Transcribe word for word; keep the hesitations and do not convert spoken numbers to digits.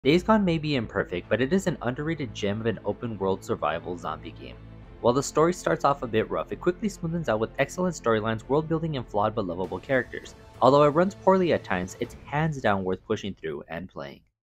Days Gone may be imperfect, but it is an underrated gem of an open-world survival zombie game. While the story starts off a bit rough, it quickly smoothens out with excellent storylines, world building, and flawed but lovable characters. Although it runs poorly at times, it's hands down worth pushing through and playing.